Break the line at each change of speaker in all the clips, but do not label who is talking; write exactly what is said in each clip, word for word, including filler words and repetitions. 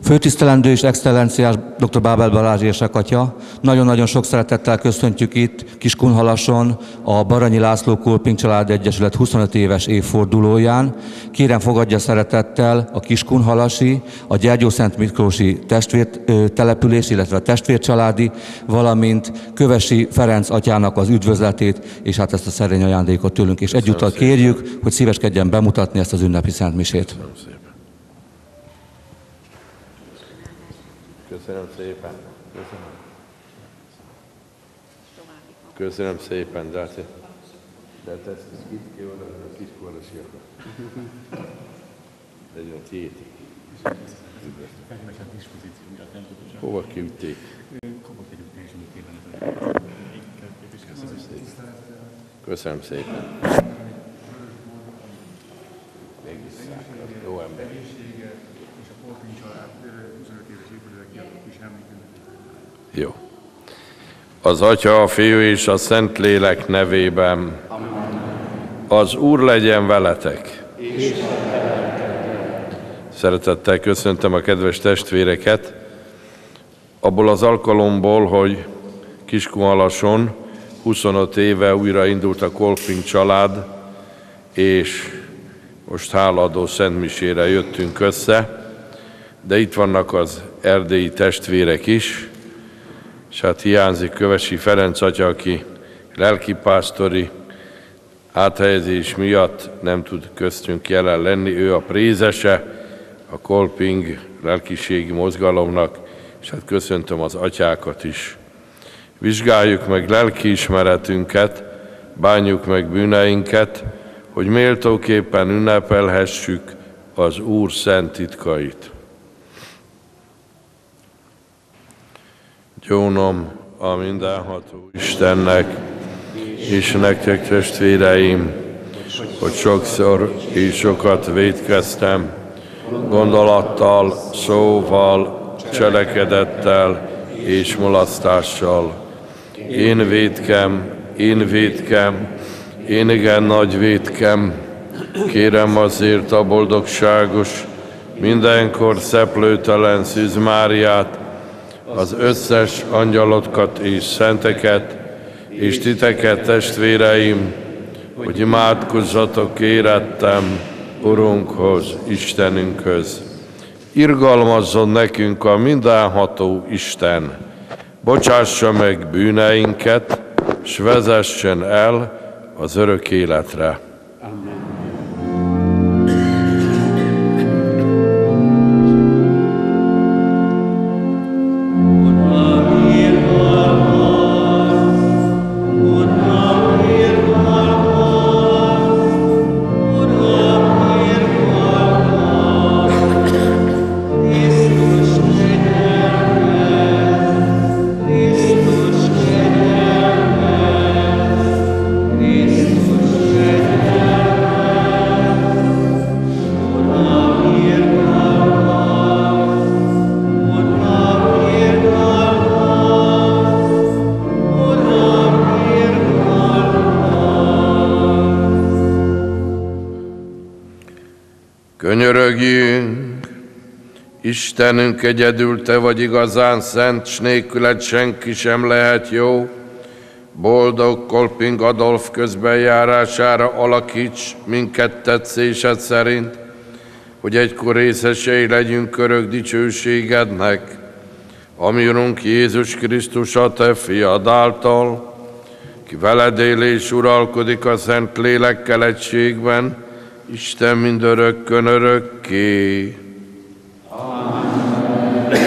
Főtisztelendő és excellenciás dr. Bábel Balázs érsekatya, nagyon-nagyon sok szeretettel köszöntjük itt Kiskunhalason a Baranyi László Kolping Család Egyesület huszonöt éves évfordulóján. Kérem, fogadja szeretettel a Kiskunhalasi, a Gyergyószent Miklósi testvértelepülés, illetve a testvércsaládi, valamint Kövesi Ferenc atyának az üdvözletét, és hát ezt a szerény ajándékot tőlünk, és egyúttal kérjük, hogy szíveskedjen bemutatni ezt az ünnepi szentmisét.
Köszönöm szépen. Köszönöm. Köszönöm szépen, de hát de hát ezt kit kioldan a kiskorlasiakat. Legyen a tiéd. Hova küldték? Köszönöm szépen. Jó ember. Jó. Az Atya, a Fiú és a Szentlélek nevében. Az Úr legyen veletek. Szeretettel köszöntöm a kedves testvéreket. Abból az alkalomból, hogy Kiskunhalason huszonöt éve újra indult a Kolping család, és most hálaadó szentmisére jöttünk össze, de itt vannak az erdélyi testvérek is, és hát hiányzik Kövesi Ferenc atya, aki lelkipásztori áthelyezés miatt nem tud köztünk jelen lenni. Ő a prézese a Kolping lelkiségi mozgalomnak, és hát köszöntöm az atyákat is. Vizsgáljuk meg lelkiismeretünket, bánjuk meg bűneinket, hogy méltóképpen ünnepelhessük az Úr szent titkait. Gyónom a mindenható Istennek, és nektek testvéreim, hogy sokszor és sokat vétkeztem, gondolattal, szóval, cselekedettel és mulasztással. Én vétkem, én vétkem, én igen nagy vétkem, kérem azért a boldogságos, mindenkor szeplőtelen Szűz Máriát, az összes angyalokat és szenteket, és titeket, testvéreim, hogy imádkozzatok érettem Urunkhoz, Istenünkhöz. Irgalmazzon nekünk a mindenható Isten, bocsássa meg bűneinket, s vezessen el az örök életre. Amen. Könyörögjünk, Istenünk, egyedül Te vagy igazán szent, s nélküled senki sem lehet jó. Boldog Kolping Adolf közbenjárására alakíts minket tetszésed szerint, hogy egykor részesei legyünk örök dicsőségednek, ami Urunk Jézus Krisztus a Te fiad által, ki veled él és uralkodik a Szent Lélekkel egységben, Isten mindörökkön örökké. Amen.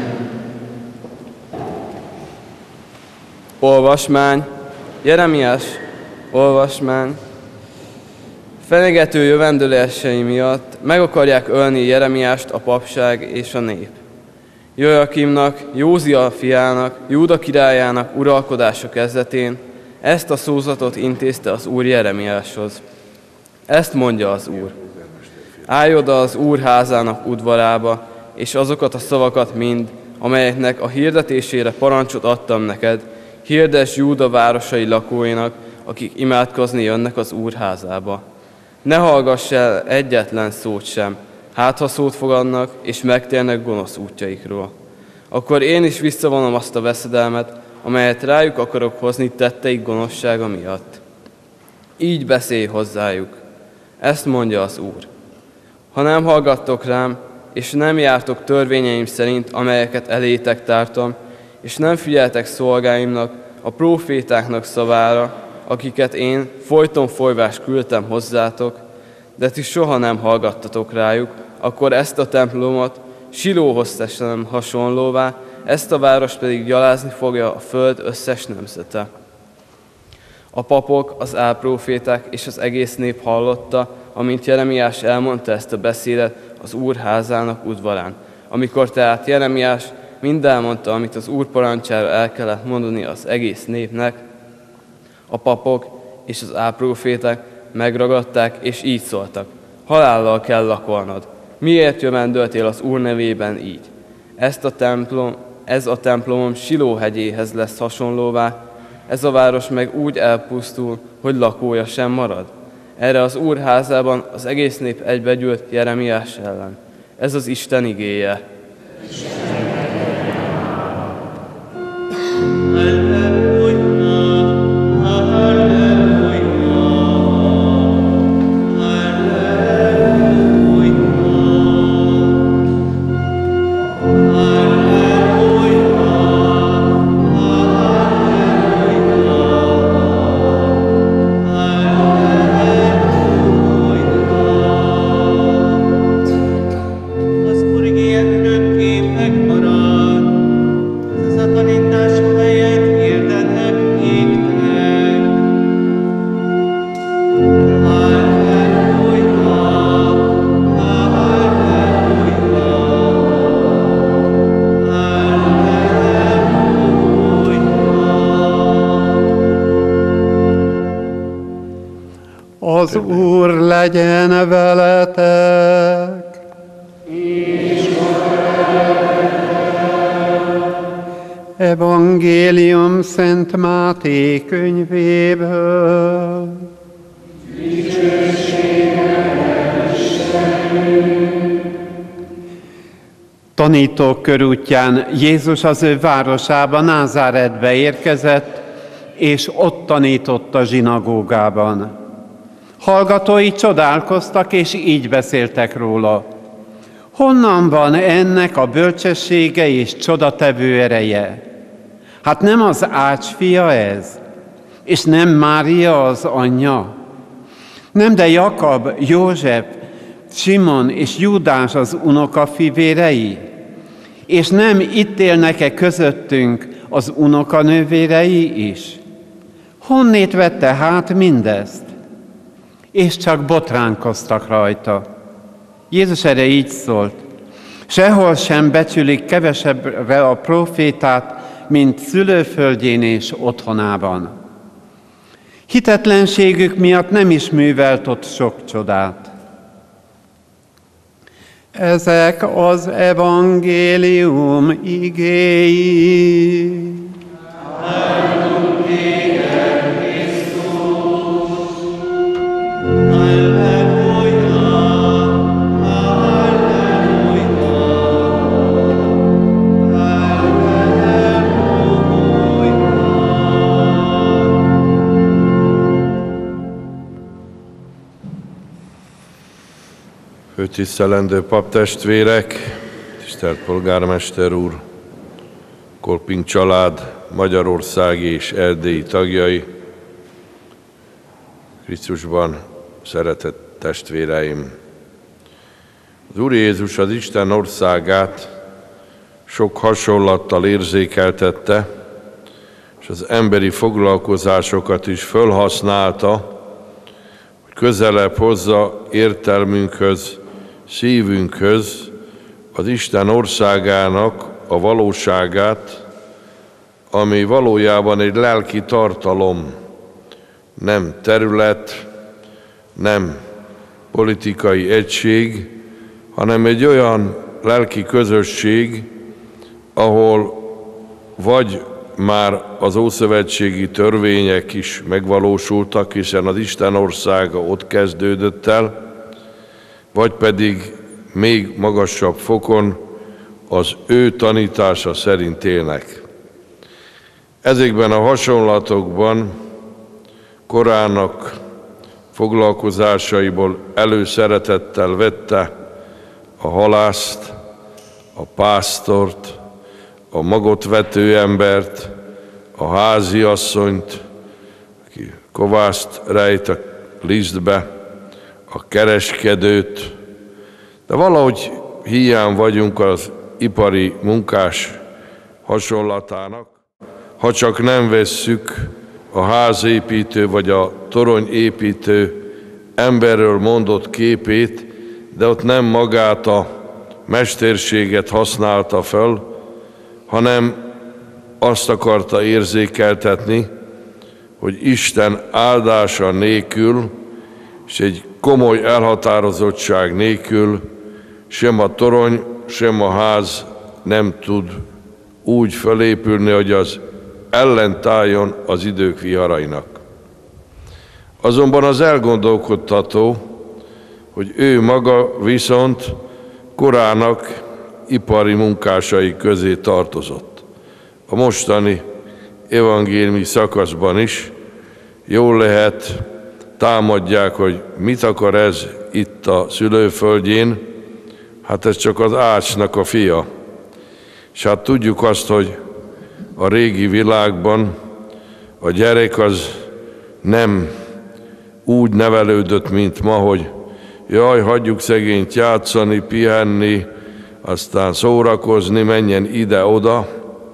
Olvasmány, Jeremiás olvasmány. Fenyegető jövendőlései miatt meg akarják ölni Jeremiást a papság és a nép. Jojakimnak, Józia fiának, Júda királyának uralkodása kezdetén ezt a szózatot intézte az Úr Jeremiáshoz. Ezt mondja az Úr. Állj oda az Úr házának udvarába, és azokat a szavakat mind, amelyeknek a hirdetésére parancsot adtam neked, hirdess Júda városai lakóinak, akik imádkozni jönnek az Úr házába. Ne hallgass el egyetlen szót sem, Hát, ha szót fogadnak, és megtérnek gonosz útjaikról. Akkor én is visszavonom azt a veszedelmet, amelyet rájuk akarok hozni tetteik gonoszsága miatt. Így beszélj hozzájuk. Ezt mondja az Úr. Ha nem hallgattok rám, és nem jártok törvényeim szerint, amelyeket elétek tártam, és nem figyeltek szolgáimnak, a prófétáknak szavára, akiket én folyton folyvás küldtem hozzátok, de ti soha nem hallgattatok rájuk, akkor ezt a templomot Silóhoz teszem hasonlóvá, ezt a várost pedig gyalázni fogja a föld összes nemzete. A papok, az álpróféták és az egész nép hallotta, amint Jeremiás elmondta ezt a beszédet az Úr házának udvarán. Amikor tehát Jeremiás mind elmondta, amit az Úr parancsára el kellett mondani az egész népnek, a papok és az álpróféták megragadták, és így szóltak: halállal kell lakolnod. Miért jövendöltél az Úr nevében így? Ezt a templom, ez a templomom Siló hegyéhez lesz hasonlóvá, ez a város meg úgy elpusztul, hogy lakója sem marad. Erre az Úr házában az egész nép egybegyűlt Jeremiás ellen. Ez az Isten igéje.
Az Úr legyen veletek! És Evangélium Szent Máté könyvéből. Tanítók körútján Jézus az ő városába, Názáretbe érkezett, és ott tanított a zsinagógában. Hallgatói csodálkoztak, és így beszéltek róla: honnan van ennek a bölcsessége és csodatevő ereje? Hát nem az Ács fia ez? És nem Mária az anyja? Nem de Jakab, József, Simon és Júdás az unokafivérei? És nem itt élnek-e közöttünk az unokanővérei is? Honnét vette hát mindezt? És csak botránkoztak rajta. Jézus erre így szólt: sehol sem becsülik kevesebbre a prófétát, mint szülőföldjén és otthonában. Hitetlenségük miatt nem is művelt ott sok csodát. Ezek az evangélium igéi.
Főtisztelendő paptestvérek, tisztelt polgármester úr, Kolping család, magyarországi és erdélyi tagjai, Krisztusban szeretett testvéreim! Az Úr Jézus az Isten országát sok hasonlattal érzékeltette, és az emberi foglalkozásokat is fölhasználta, hogy közelebb hozza értelmünkhöz, szívünkhöz az Isten országának a valóságát, ami valójában egy lelki tartalom, nem terület, nem politikai egység, hanem egy olyan lelki közösség, ahol vagy már az ószövetségi törvények is megvalósultak, hiszen az Isten országa ott kezdődött el, vagy pedig még magasabb fokon az ő tanítása szerint élnek. Ezekben a hasonlatokban korának foglalkozásaiból előszeretettel vette a halászt, a pásztort, a magot vető embert, a háziasszonyt, aki kovászt rejt a lisztbe, a kereskedőt, de valahogy hiány vagyunk az ipari munkás hasonlatának, ha csak nem vesszük a házépítő vagy a toronyépítő emberről mondott képét, de ott nem magát a mesterséget használta föl, hanem azt akarta érzékeltetni, hogy Isten áldása nélkül és egy komoly elhatározottság nélkül sem a torony, sem a ház nem tud úgy fölépülni, hogy az ellentálljon az idők viharainak. Azonban az elgondolkodtató, hogy ő maga viszont korának ipari munkásai közé tartozott. A mostani evangéliumi szakaszban is jól lehet támadják, hogy mit akar ez itt a szülőföldjén, hát ez csak az ácsnak a fia. És hát tudjuk azt, hogy a régi világban a gyerek az nem úgy nevelődött, mint ma, hogy jaj, hagyjuk szegényt játszani, pihenni, aztán szórakozni, menjen ide-oda,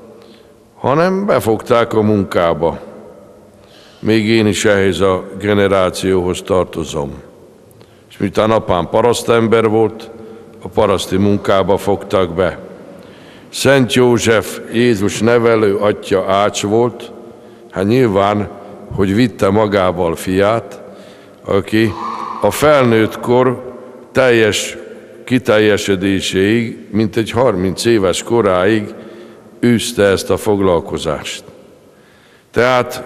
hanem befogták a munkába. Még én is ehhez a generációhoz tartozom. És miután apám parasztember volt, a paraszti munkába fogtak be. Szent József, Jézus nevelő atya ács volt, hát nyilván, hogy vitte magával fiát, aki a felnőtt kor teljes kiteljesedéséig, mint egy harminc éves koráig űzte ezt a foglalkozást. Tehát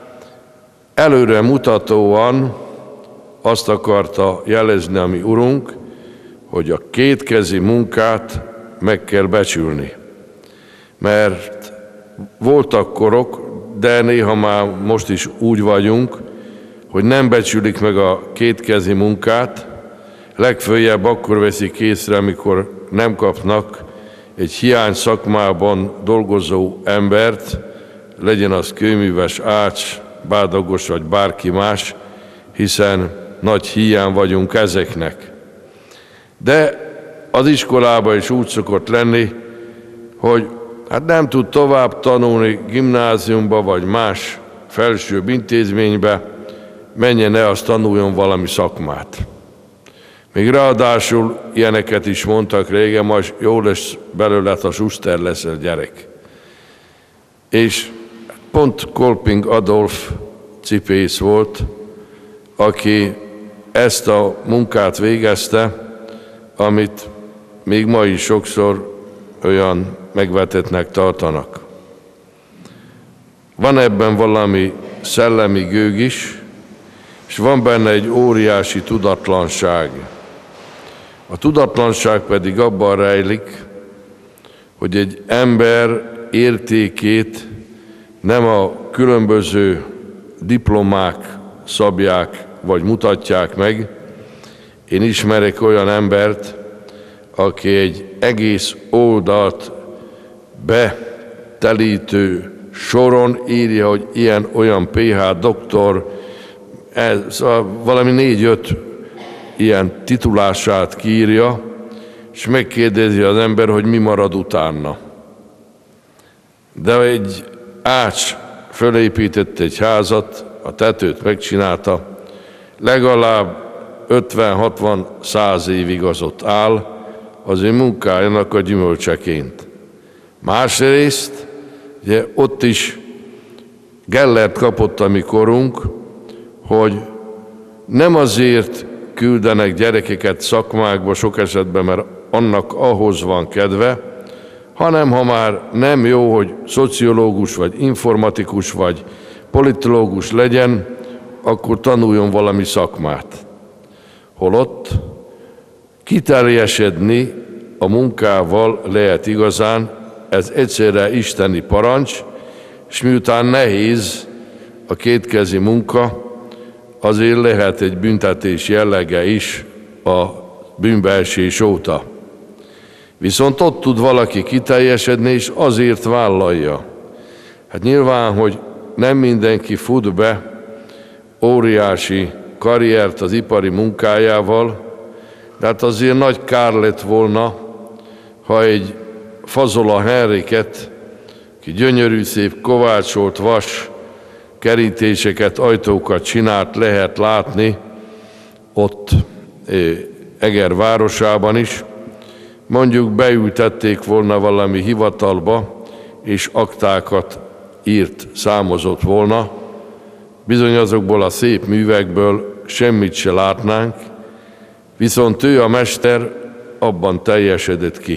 előre mutatóan azt akarta jelezni a mi Urunk, hogy a kétkezi munkát meg kell becsülni. Mert voltak korok, de néha már most is úgy vagyunk, hogy nem becsülik meg a kétkezi munkát, legföljebb akkor veszik észre, amikor nem kapnak egy hiány szakmában dolgozó embert, legyen az kőműves, ács, bádagos vagy bárki más, hiszen nagy hiány vagyunk ezeknek. De az iskolában is úgy szokott lenni, hogy hát nem tud tovább tanulni gimnáziumba vagy más felsőbb intézménybe, menjen el, azt tanuljon valami szakmát. Még ráadásul ilyeneket is mondtak régen, majd jó lesz belőle, ha suster leszel gyerek. És pont Kolping Adolf cipész volt, aki ezt a munkát végezte, amit még ma is sokszor olyan megvetettnek tartanak. Van ebben valami szellemi gőg is, és van benne egy óriási tudatlanság. A tudatlanság pedig abban rejlik, hogy egy ember értékét nem a különböző diplomák szabják vagy mutatják meg. Én ismerek olyan embert, aki egy egész oldalt betelítő soron írja, hogy ilyen-olyan pé há doktor, ez a, valami négy-öt ilyen titulását kiírja, és megkérdezi az ember, hogy mi marad utána. De egy ács fölépített egy házat, a tetőt megcsinálta, legalább ötven-hatvan-száz évig az ott áll, az ő munkájának a gyümölcseként. Másrészt, ugye ott is Gellert kapott a mi korunk, hogy nem azért küldenek gyerekeket szakmákba sok esetben, mert annak ahhoz van kedve, hanem ha már nem jó, hogy szociológus, vagy informatikus, vagy politológus legyen, akkor tanuljon valami szakmát. Holott Kiteljesedni a munkával lehet igazán, ez egyszerre isteni parancs, és miután nehéz a kétkezi munka, azért lehet egy büntetés jellege is a bűnbeesés óta. Viszont ott tud valaki kiteljesedni, és azért vállalja. Hát nyilván, hogy nem mindenki fut be óriási karriert az ipari munkájával, de hát azért nagy kár lett volna, ha egy Fazola Henriket, ki gyönyörű szép kovácsolt vas kerítéseket, ajtókat csinált, lehet látni ott Eger városában is, mondjuk beültették volna valami hivatalba, és aktákat írt, számozott volna, bizony azokból a szép művekből semmit se látnánk, viszont ő a mester abban teljesedett ki.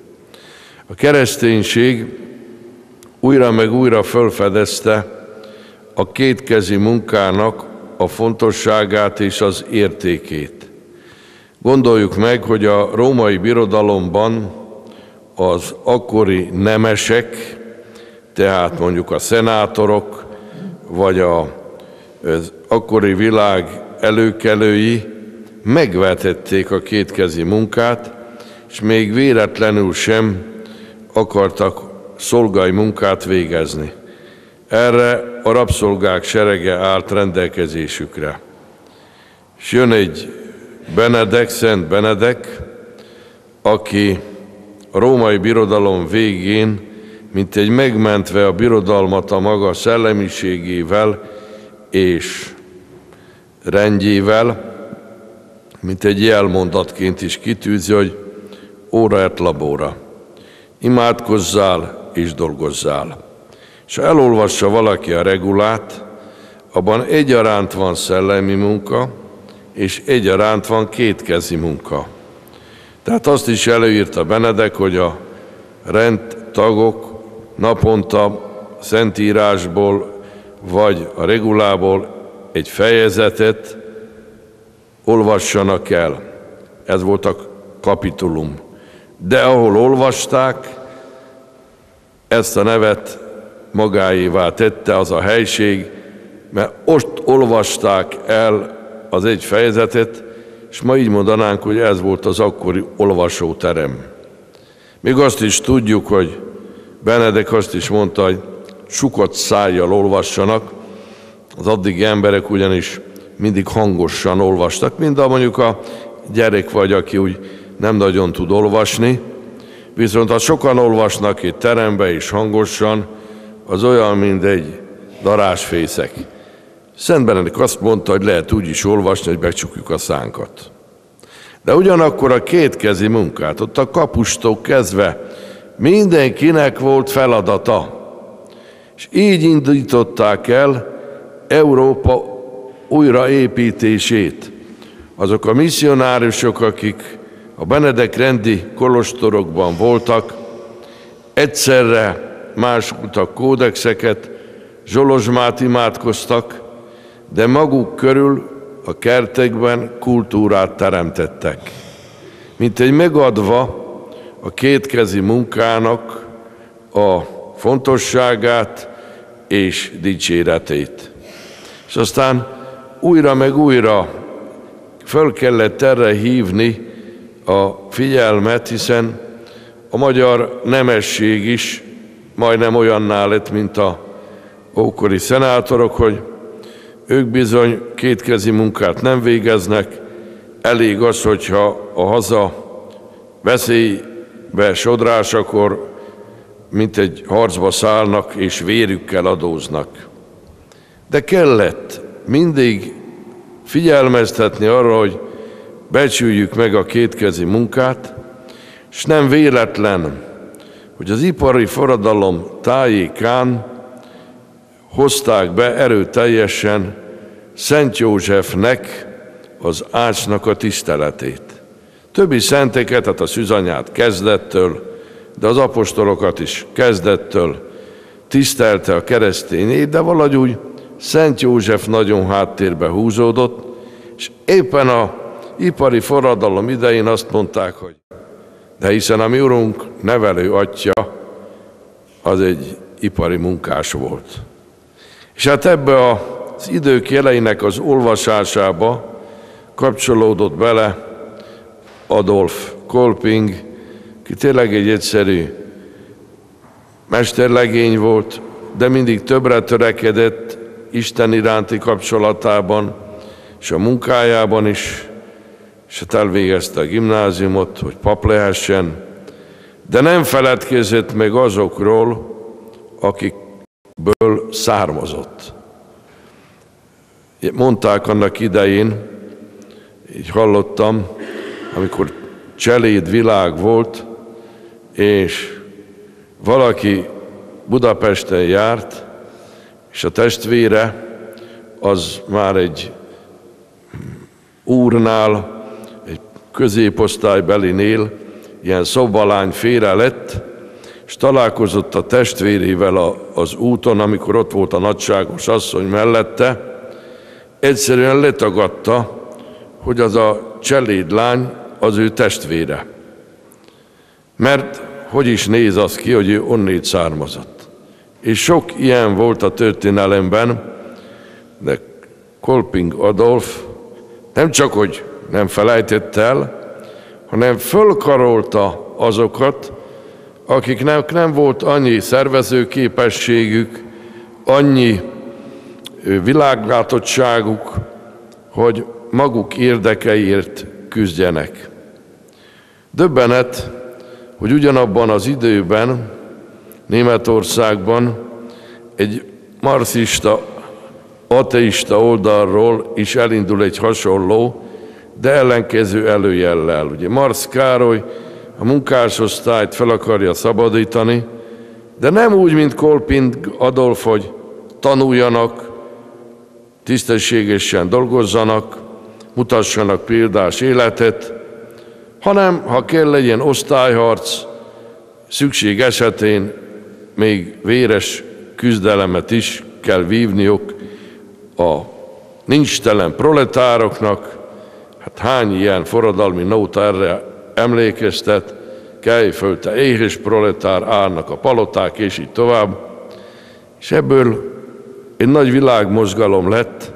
A kereszténység újra meg újra felfedezte a kétkezi munkának a fontosságát és az értékét. Gondoljuk meg, hogy a római birodalomban az akkori nemesek, tehát mondjuk a szenátorok, vagy az akkori világ előkelői megvetették a kétkezi munkát, és még véletlenül sem akartak szolgai munkát végezni. Erre a rabszolgák serege állt rendelkezésükre. És jön egy Benedek, Szent Benedek, aki a római birodalom végén, mint egy megmentve a birodalmat a maga szellemiségével és rendjével, mint egy jelmondatként is kitűzi, hogy ora et labora, imádkozzál és dolgozzál. És ha elolvassa valaki a regulát, abban egyaránt van szellemi munka, és egyaránt van kétkezi munka. Tehát azt is előírta Benedek, hogy a rendtagok naponta Szentírásból vagy a regulából egy fejezetet olvassanak el. Ez volt a kapitulum. De ahol olvasták, ezt a nevet magáévá tette az a helység, mert ott olvasták el az egy fejezetet, és ma így mondanánk, hogy ez volt az akkori olvasóterem. Még azt is tudjuk, hogy Benedek azt is mondta, hogy sukott szájjal olvassanak, az addigi emberek ugyanis mindig hangosan olvastak, mind a mondjuk a gyerek vagy, aki úgy nem nagyon tud olvasni, viszont ha sokan olvasnak egy terembe és hangosan, az olyan, mint egy darázsfészek. Szent Benedek azt mondta, hogy lehet úgy is olvasni, hogy becsukjuk a szánkat. De ugyanakkor a kétkezi munkát, ott a kapustól kezdve mindenkinek volt feladata. És így indították el Európa újraépítését. Azok a misszionáriusok, akik a Benedek rendi kolostorokban voltak, egyszerre másoltak kódexeket, zsolozsmát imádkoztak, de maguk körül a kertekben kultúrát teremtettek. Mint egy megadva a kétkezi munkának a fontosságát és dicséretét. És aztán újra meg újra föl kellett erre hívni a figyelmet, hiszen a magyar nemesség is majdnem olyanná lett, mint a ókori szenátorok, hogy ők bizony kétkezi munkát nem végeznek, elég az, hogyha a haza veszélybe sodrásakor, mint egy harcba szállnak és vérükkel adóznak. De kellett mindig figyelmeztetni arra, hogy becsüljük meg a kétkezi munkát, és nem véletlen, hogy az ipari forradalom tájékán hozták be erőteljesen Szent Józsefnek az ácsnak a tiszteletét. Többi szenteket, tehát a szűzanyát kezdettől, de az apostolokat is kezdettől tisztelte a keresztény nép, de valahogy úgy Szent József nagyon háttérbe húzódott, és éppen a ipari forradalom idején azt mondták, hogy de hiszen a mi urunk nevelő atya az egy ipari munkás volt. És hát ebbe az idők jeleinek az olvasásába kapcsolódott bele Adolf Kolping, ki tényleg egy egyszerű mesterlegény volt, de mindig többre törekedett Isten iránti kapcsolatában, és a munkájában is, és hát elvégezte a gimnáziumot, hogy pap lehessen, de nem feledkezett meg azokról, akikből származott. Mondták annak idején, így hallottam, amikor cseléd világ volt, és valaki Budapesten járt, és a testvére az már egy úrnál, egy középosztálybelinél ilyen szobalány félre lett, és találkozott a testvérével az úton, amikor ott volt a nagyságos asszony mellette, egyszerűen letagadta, hogy az a cselédlány az ő testvére. Mert hogy is néz az ki, hogy ő onnét származott. És sok ilyen volt a történelemben, de Kolping Adolf nem csak, hogy nem felejtett el, hanem fölkarolta azokat, akiknek nem volt annyi szervezőképességük, annyi világlátottságuk, hogy maguk érdekeiért küzdjenek. Döbbenet, hogy ugyanabban az időben Németországban egy marxista, ateista oldalról is elindul egy hasonló, de ellenkező előjellel. Ugye Marx Károly a munkásosztályt fel akarja szabadítani, de nem úgy, mint Kolping Adolf, hogy tanuljanak, tisztességesen dolgozzanak, mutassanak példás életet, hanem ha kell legyen osztályharc, szükség esetén még véres küzdelemet is kell vívniuk a nincstelen proletároknak. Hát hány ilyen forradalmi nóta erre emlékeztet, kelj föl, te éhes proletár, állnak a paloták, és így tovább. És ebből egy nagy világmozgalom lett,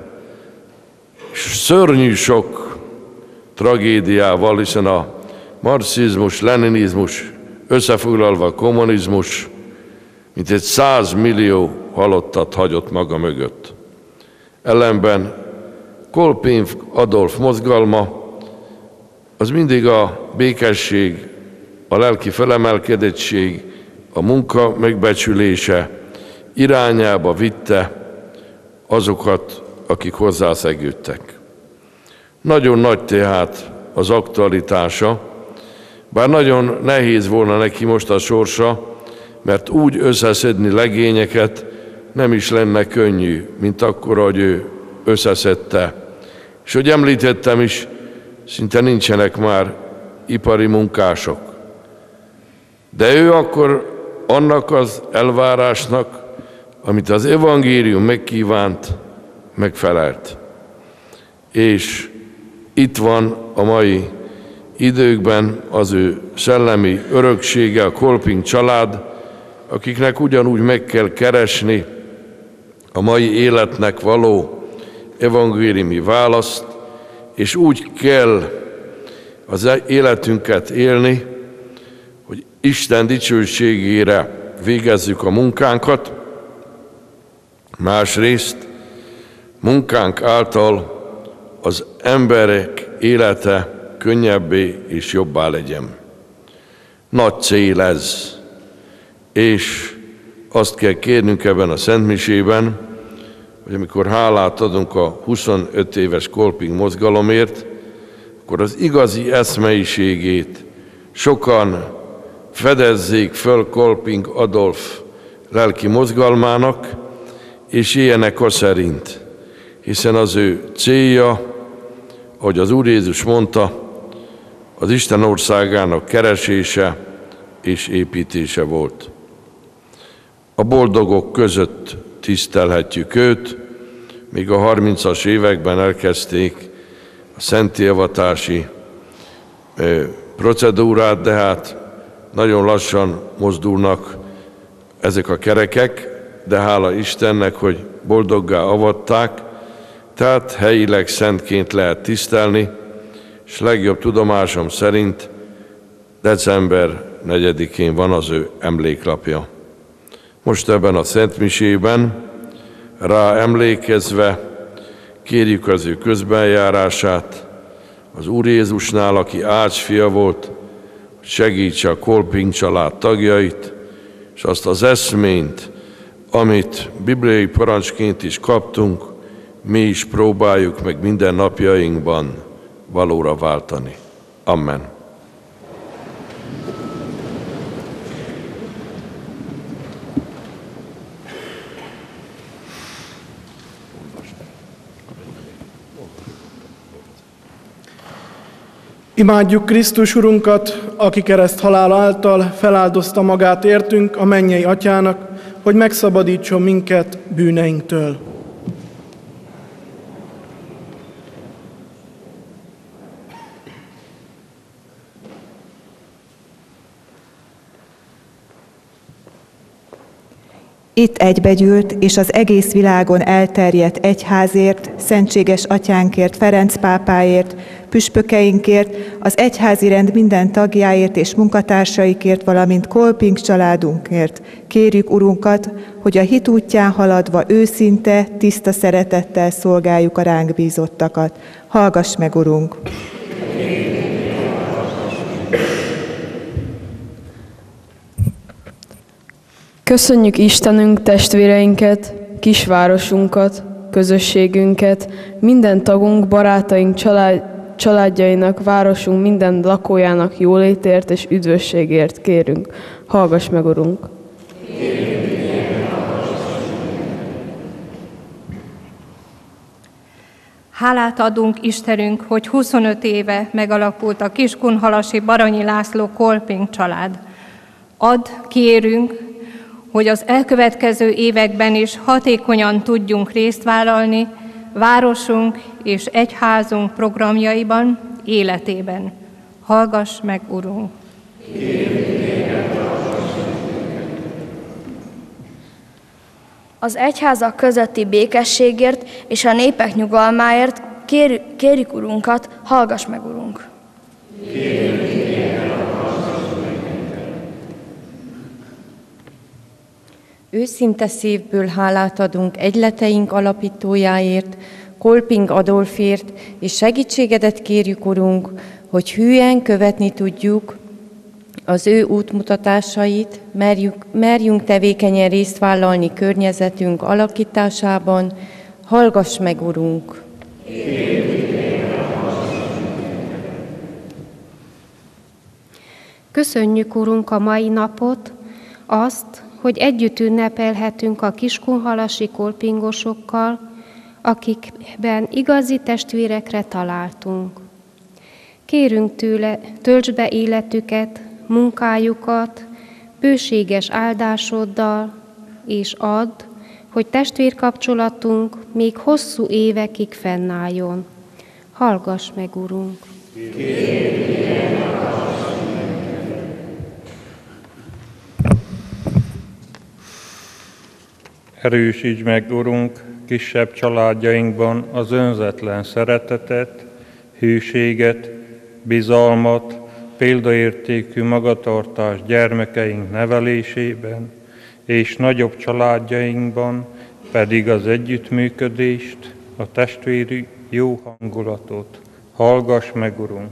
és szörnyű sok tragédiával, hiszen a marxizmus, leninizmus, összefoglalva a kommunizmus, mint egy százmillió halottat hagyott maga mögött. Ellenben Kolping Adolf mozgalma az mindig a békesség, a lelki felemelkedettség, a munka megbecsülése irányába vitte azokat, akik hozzászegődtek. Nagyon nagy tehát az aktualitása, bár nagyon nehéz volna neki most a sorsa, mert úgy összeszedni legényeket nem is lenne könnyű, mint akkor, hogy ő összeszedte. És hogy említettem is, szinte nincsenek már ipari munkások. De ő akkor annak az elvárásnak, amit az evangélium megkívánt, megfelelt. És itt van a mai időkben az ő szellemi öröksége, a Kolping család, akiknek ugyanúgy meg kell keresni a mai életnek való evangéliumi választ, és úgy kell az életünket élni, hogy Isten dicsőségére végezzük a munkánkat, másrészt munkánk által az emberek élete könnyebbé és jobbá legyen. Nagy cél ez, és azt kell kérnünk ebben a szentmisében, hogy amikor hálát adunk a huszonöt éves Kolping mozgalomért, akkor az igazi eszmeiségét sokan fedezzék föl Kolping Adolf lelki mozgalmának, és éljenek a szerint, hiszen az ő célja, ahogy az Úr Jézus mondta, az Isten országának keresése és építése volt. A boldogok között tisztelhetjük őt, míg a harmincas években elkezdték a szentélyevatási procedúrát, de hát nagyon lassan mozdulnak ezek a kerekek, de hála Istennek, hogy boldoggá avatták, tehát helyileg szentként lehet tisztelni, és legjobb tudomásom szerint december negyedikén van az ő emléklapja. Most ebben a szentmisében rá emlékezve kérjük az ő közbenjárását, az Úr Jézusnál, aki Ács fia volt, hogy segítse a Kolping család tagjait, és azt az eszményt, amit bibliai parancsként is kaptunk, mi is próbáljuk meg minden napjainkban valóra váltani. Amen.
Imádjuk Krisztus Urunkat, aki kereszt halála által feláldozta magát értünk a mennyei Atyának, hogy megszabadítson minket bűneinktől.
Itt egybegyűlt és az egész világon elterjedt egyházért, szentséges atyánkért, Ferenc pápáért, püspökeinkért, az egyházi rend minden tagjáért és munkatársaikért, valamint Kolping családunkért. Kérjük Urunkat, hogy a hit útján haladva őszinte, tiszta szeretettel szolgáljuk a ránk bízottakat. Hallgass meg, Urunk!
Köszönjük Istenünk testvéreinket, kisvárosunkat, közösségünket, minden tagunk, barátaink, család, családjainak, városunk minden lakójának jólétért és üdvösségért kérünk. Hallgass meg, Urunk!
Hálát adunk Istenünk, hogy huszonöt éve megalakult a kiskunhalasi Baranyi László Kolping család. Add, kérünk, hogy az elkövetkező években is hatékonyan tudjunk részt vállalni városunk és egyházunk programjaiban, életében. Hallgass meg, Urunk!
Az egyházak közötti békességért és a népek nyugalmáért kérjük, kérjük Urunkat, hallgass meg, Urunk!
Őszinte szívből hálát adunk egyleteink alapítójáért, Kolping Adolfért, és segítségedet kérjük, Urunk, hogy hűen követni tudjuk az ő útmutatásait, merjük, merjünk tevékenyen részt vállalni környezetünk alakításában. Hallgass meg, Urunk!
Köszönjük, Urunk, a mai napot, azt, hogy együtt ünnepelhetünk a kiskunhalasi kolpingosokkal, akikben igazi testvérekre találtunk. Kérünk tőle, töltsd be életüket, munkájukat, bőséges áldásoddal, és add, hogy testvérkapcsolatunk még hosszú évekig fennálljon. Hallgass meg, Urunk!
Erősítsd meg, Urunk, kisebb családjainkban az önzetlen szeretetet, hűséget, bizalmat, példaértékű magatartást gyermekeink nevelésében, és nagyobb családjainkban pedig az együttműködést, a testvéri jó hangulatot. Hallgass meg, Urunk!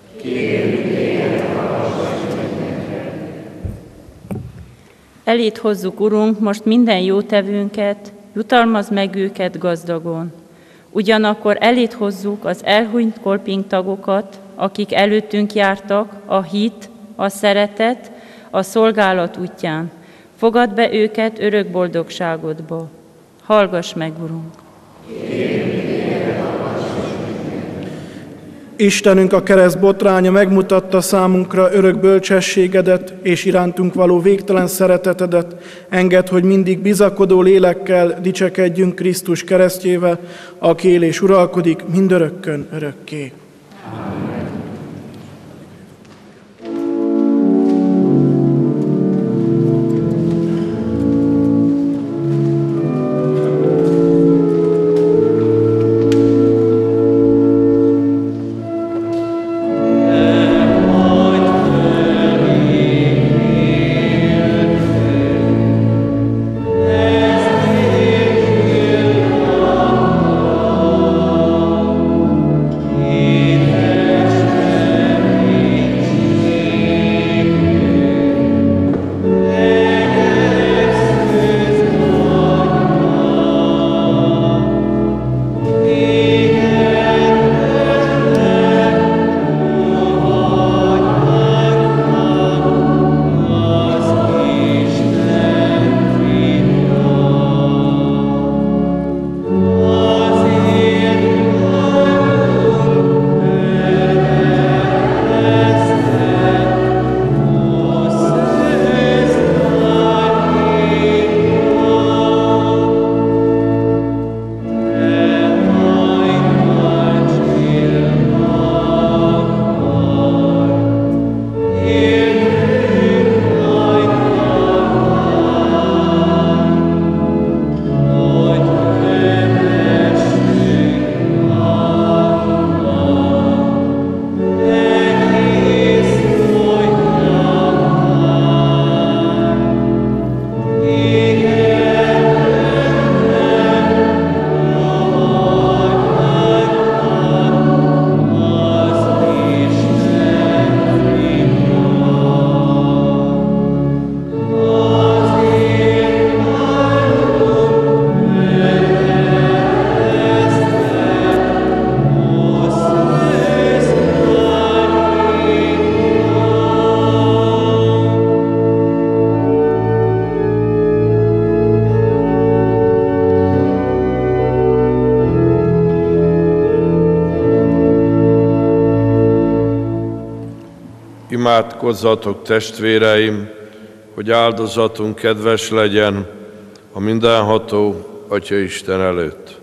Elét hozzuk, Urunk, most minden jótevőnket, jutalmazd meg őket gazdagon. Ugyanakkor elét hozzuk az elhunyt Kolping tagokat, akik előttünk jártak a hit, a szeretet, a szolgálat útján. Fogadd be őket örök boldogságodba. Hallgass meg, Urunk!
Istenünk, a kereszt botránya megmutatta számunkra örök bölcsességedet és irántunk való végtelen szeretetedet. Engedd, hogy mindig bizakodó lélekkel dicsekedjünk Krisztus keresztjével, aki él és uralkodik mindörökkön örökké.
Imádkozzatok, testvéreim, hogy áldozatunk kedves legyen a mindenható Atya Isten előtt.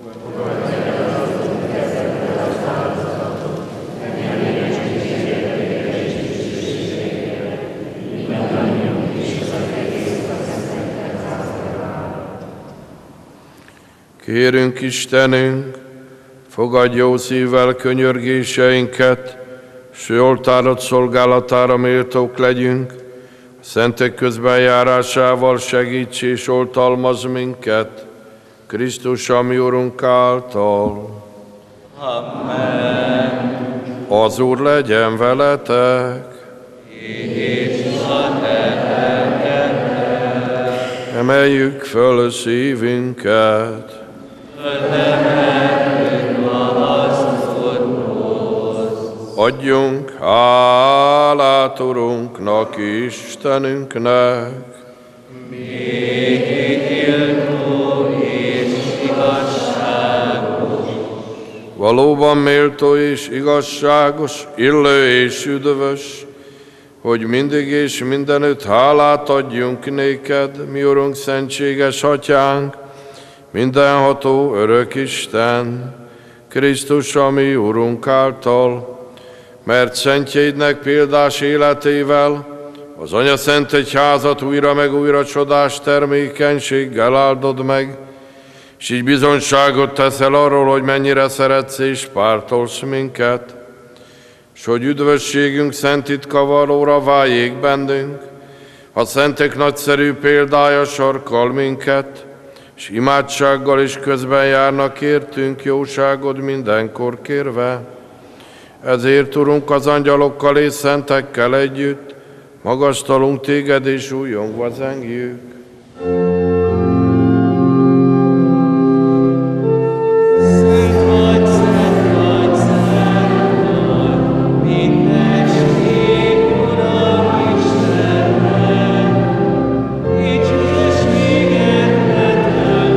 Kérünk, Istenünk, fogadj jó szívvel könyörgéseinket, s oltárod szolgálatára méltók legyünk, a szentek közbenjárásával segíts és oltalmazz minket, Krisztus, a mi Urunk által.
Amen.
Az Úr legyen veletek.
És a te lelkeddel.
Emeljük föl szívünket. Adjunk hálát Urunknak, Istenünknek.
Méltó és igazságos.
Valóban méltó és igazságos, illő és üdvös, hogy mindig és mindenütt hálát adjunk néked, mi Urunk, szentséges Atyánk, mindenható örök Isten, Krisztus, a mi Urunk által, mert szentjeidnek példás életével az Anya Szent Egyházat újra meg újra csodás termékenységgel áldod meg, és így bizonyságot teszel arról, hogy mennyire szeretsz és pártolsz minket, s hogy üdvösségünk szent titka valóra váljék bennünk, a szentek nagyszerű példája sarkal minket, s imádsággal is közben járnak értünk jóságod mindenkor kérve. Ezért, Urunk, az angyalokkal és szentekkel együtt magasztalunk téged és újongva zengjük.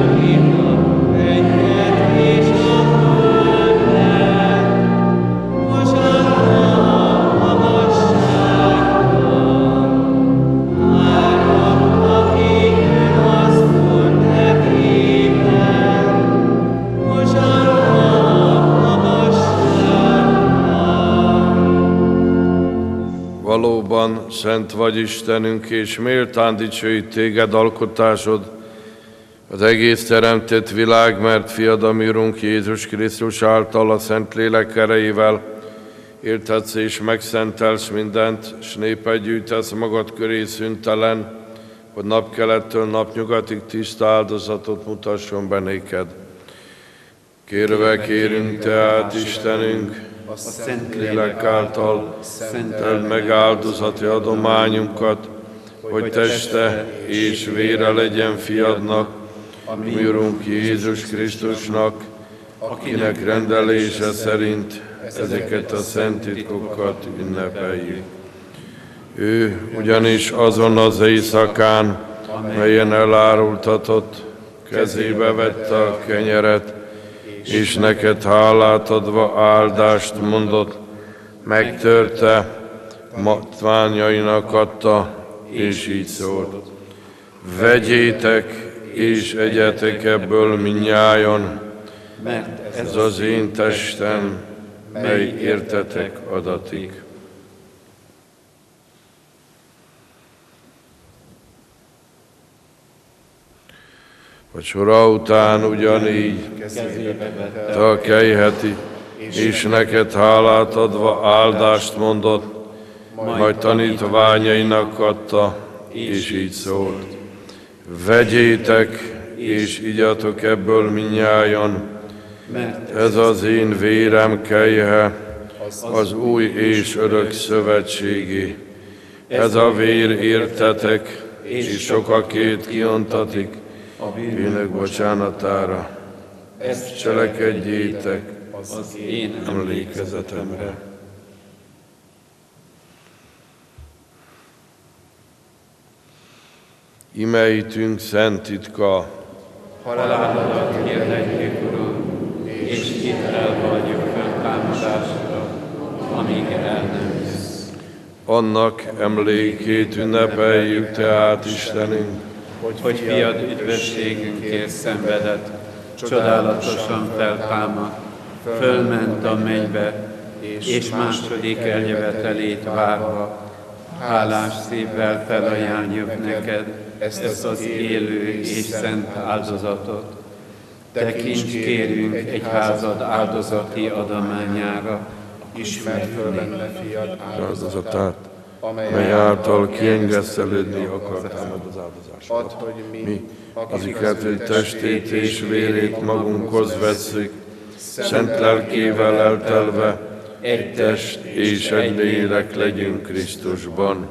Atyánk,
Valóban szent vagy Istenünk, és méltán dicsőít téged alkotásod, az egész teremtett világ, mert fiad, ami Urunk Jézus Krisztus által a Szentlélek erejével éltetsz és megszentelsz mindent, s népet gyűjtesz magad köré szüntelen, hogy napkelettől napnyugatig tiszta áldozatot mutasson be néked. Kérve kérünk tehát, Istenünk, a Szentlélek által szenteld meg áldozati adományunkat, hogy teste és vére legyen fiadnak, mi Urunk Jézus Krisztusnak, akinek rendelése szerint ezeket a szent titkokat ünnepeljük. Ő ugyanis azon az éjszakán, melyen elárultatott, kezébe vette a kenyeret, és neked hálát adva áldást mondott, megtörte, matványainak adta, és így szólt: vegyétek és egyetek ebből mindnyájan, mert ez az én testem, mely értetek adatik. Vacsora után ugyanígy te a kejheti, és neked hálát adva áldást mondott, majd tanítványainak adta, és így szólt: vegyétek és igyatok ebből mindnyájan, mert ez az én vérem kejhe, az új és örök szövetségé. Ez a vér értetek, és sokakért kiontatik a bűnök bocsánatára. Ezt cselekedjétek az én emlékezetemre. Imeitünk szent titka.
Halálodat hirdetjük, Urunk, és hittel vagyunk feltámadásra, amíg el nem jössz.
Annak emlékét ünnepeljük tehát, Istenünk,
hogy, hogy fiad üdvösségünkért szenvedett, csodálatosan feltámadt, fölment a mennybe, és második eljövetelét várva, hálás szívvel felajánljuk neked ezt az élő és szent áldozatot. Tekints kérünk egy házad áldozati adományára, ismerd föl benne fiad áldozatát, mely által kiengesztelődni akartál az áldozásodat. Add, hogy mi, akiket ő testét és vérét magunkhoz vesszük, szent lelkével eltelve, egy test és egy lélek legyünk Krisztusban.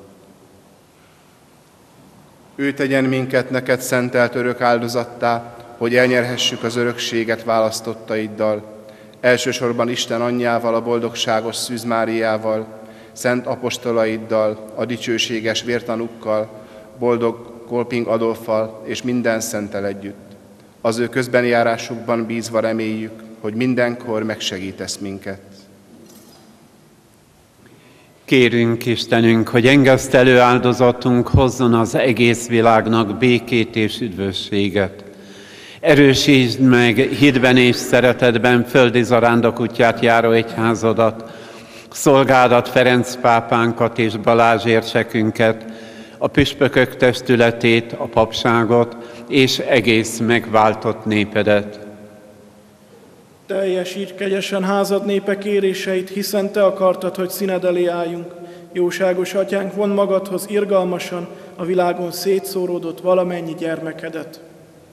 Ő tegyen minket neked szentelt örök áldozattá, hogy elnyerhessük az örökséget választottaiddal, elsősorban Isten anyjával, a boldogságos Szűz Máriával, szent apostolaiddal, a dicsőséges vértanúkkal, boldog Kolping Adolffal és minden szenttel együtt. Az ő közbenjárásukban bízva reméljük, hogy mindenkor megsegítesz minket.
Kérünk, Istenünk, hogy engesztelő áldozatunk hozzon az egész világnak békét és üdvösséget. Erősítsd meg hitben és szeretetben földi zarándokútját járó egyházadat, szolgádat Ferenc pápánkat és Balázs érsekünket, a püspökök testületét, a papságot és egész megváltott népedet.
Teljesíts kegyesen házad népe kéréseit, hiszen te akartad, hogy színed elé álljunk. Jóságos atyánk, von magadhoz irgalmasan a világon szétszóródott valamennyi gyermekedet.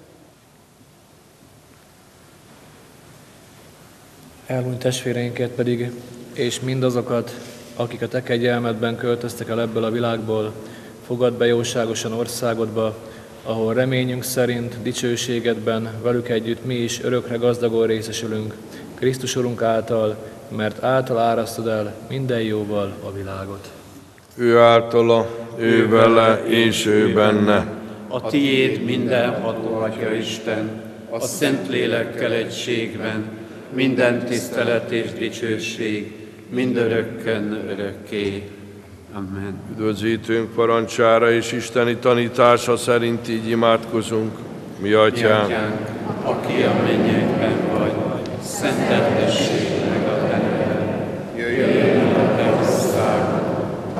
Elhunyt testvéreinket pedig, és mindazokat, akik a te kegyelmedben költöztek el ebből a világból, fogadd be jóságosan országodba, ahol reményünk szerint dicsőségedben velük együtt mi is örökre gazdagon részesülünk, Krisztus Urunk által, mert által árasztod el minden jóval a világot.
Ő általa, ő vele és ő benne.
A tiéd mindenható Atya Isten, a Szent Lélekkel egységben, minden tisztelet és dicsőség, mindörökkön örökké. Amen.
Üdvözítőnk parancsára és isteni tanítása szerint így imádkozunk. Mi atyánk,
Mi atyánk, aki a mennyekben vagy, szenteltessék meg a te neved. Jöjjön a te országod,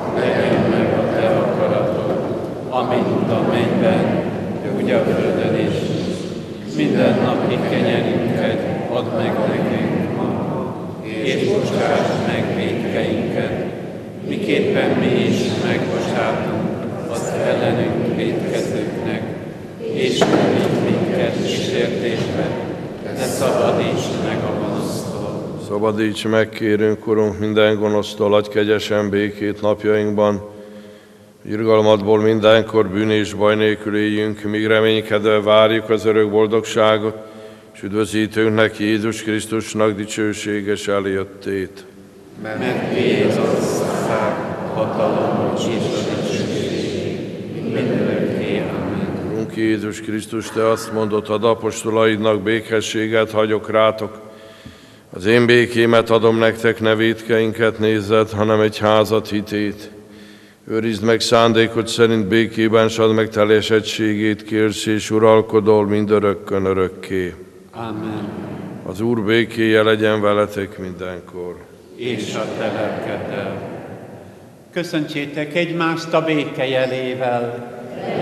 minden napi kenyerünket add meg nekünk ma, és bocsáss meg vétkeinket, miképpen mi is megbocsátunk az ellenünk vétkezőknek, és ne vigy minket kísértésbe, de szabadíts meg a gonosztól.
Szabadíts meg, kérünk, Urunk, minden gonosztól, adj kegyesen békét napjainkban, irgalmadból mindenkor bűn és baj nélkül éljünk, míg reménykedve várjuk az örök boldogságot, és üdvözítőnknek, Jézus Krisztusnak dicsőséges eljöttét.
Mert Tiéd az ország, hatalom és a dicsőség, mindörökké. Amen.
Urunk Jézus Krisztus, Te azt mondottad apostolaidnak, békességet hagyok rátok. Az én békémet adom nektek, ne vétkeinket nézzed, hanem egy házat hitét. Őrizd meg szándékod szerint békében, s add meg teljes egységét, kérsz és uralkodol mindörökkön örökké.
Amen.
Az Úr békéje legyen veletek mindenkor.
És a te lelkeddel.
Köszöntsétek egymást a béke jelével.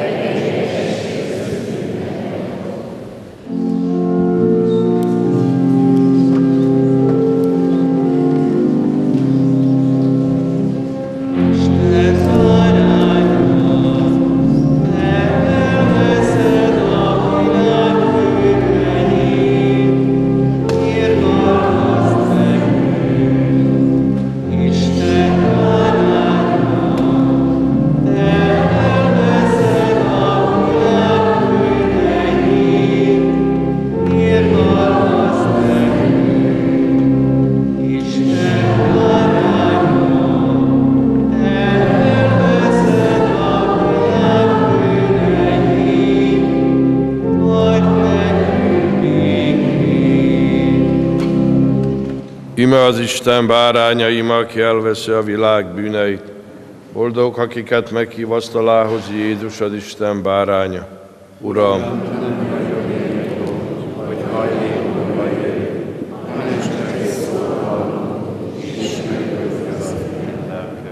Íme az Isten báránya, íme, aki elveszi a világ bűneit. Boldog, akiket meghív asztalához, Jézus az Isten báránya. Uram,
hogy hajlékony vagy, hanem csak egy szóval, és megőrülsz a lelked.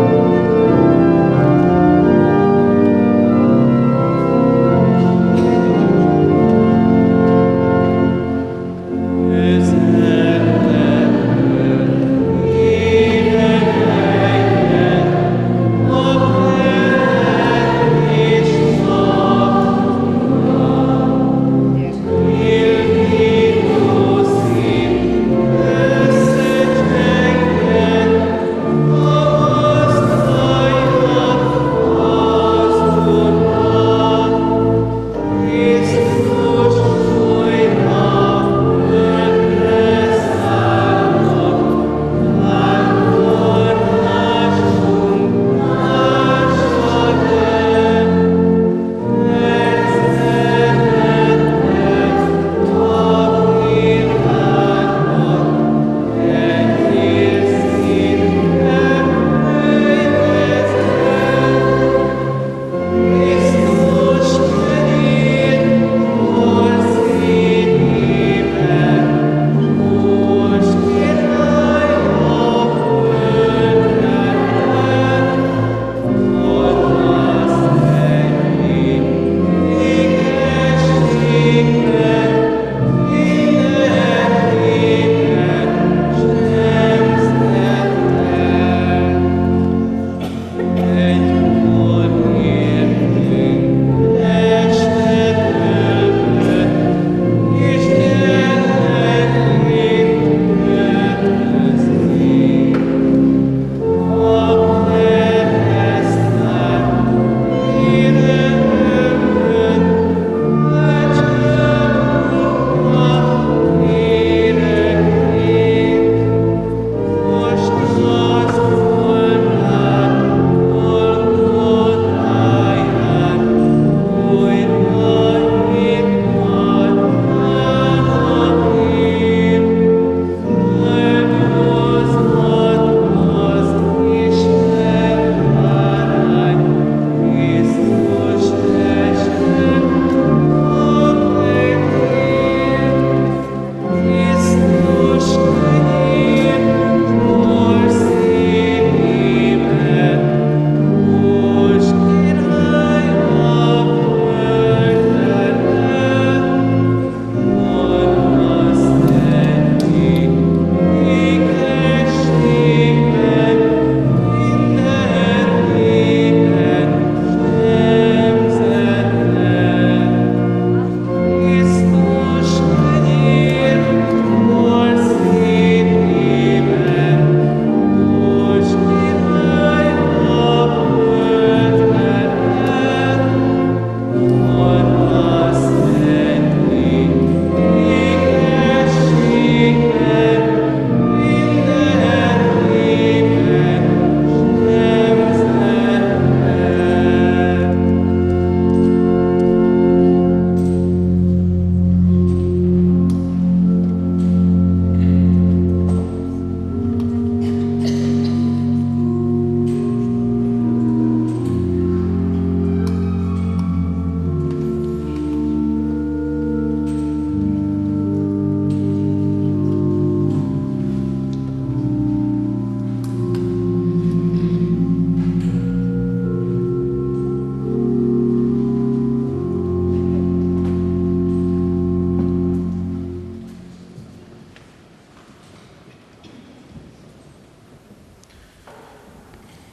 Thank you.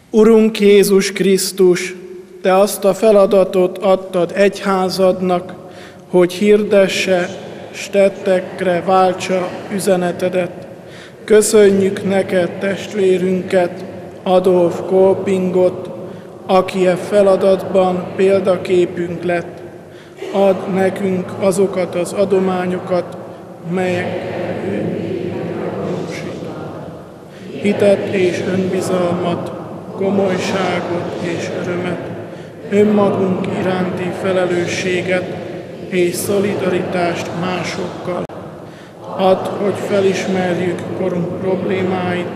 Urunk Jézus Krisztus, Te azt a feladatot adtad egyházadnak, hogy hirdesse, s tettekre váltsa üzenetedet. Köszönjük neked testvérünket, Adolf Kolpingot, aki e feladatban példaképünk lett. Add nekünk azokat az adományokat, melyek ő megvalósított. Hitet és önbizalmat, komolyságot és örömet, önmagunk iránti felelősséget és szolidaritást másokkal. Add, hogy felismerjük korunk problémáit,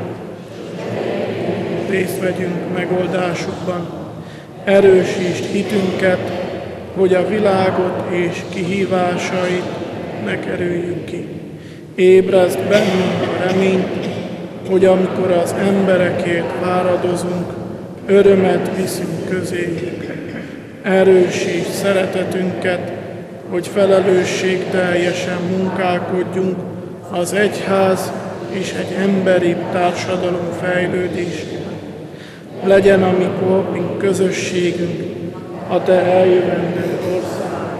részt vegyünk megoldásukban. Erősítsd hitünket, hogy a világot és kihívásait ne kerüljük ki. Ébrezd bennünk a reményt, hogy amikor az emberekért fáradozunk, örömet viszünk közéjük. Erősítsd szeretetünket, hogy felelősségteljesen munkálkodjunk az egyház és egy emberi társadalom fejlődésében. Legyen a mi Kolping közösségünk a Te eljövendő ország.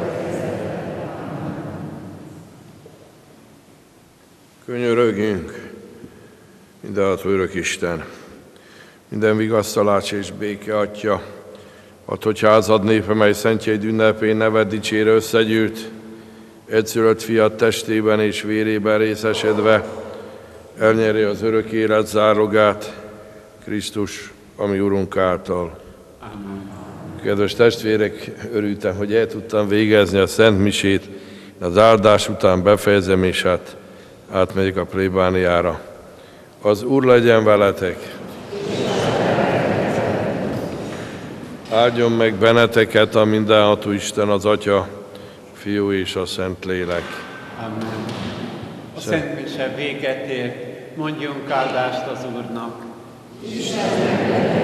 Könyörögjünk, mindenható örök Isten, minden vigasztalás és béke Atya, add, hogy házad népe, mely szentjeid ünnepén neved dicsére összegyűlt, egyszülött fiat testében és vérében részesedve, elnyeri az örök élet zárogát, Krisztus, ami Urunk által.
Amen.
Kedves testvérek, örültem, hogy el tudtam végezni a Szent Misét, az áldás után befejezem, és hát átmegyek a plébániára. Az Úr legyen veletek! Áldjon meg benneteket a mindenható Isten, az Atya, Fiú és a Szentlélek.
Amen. A Szent Mise véget ért, mondjunk áldást az Úrnak. Isten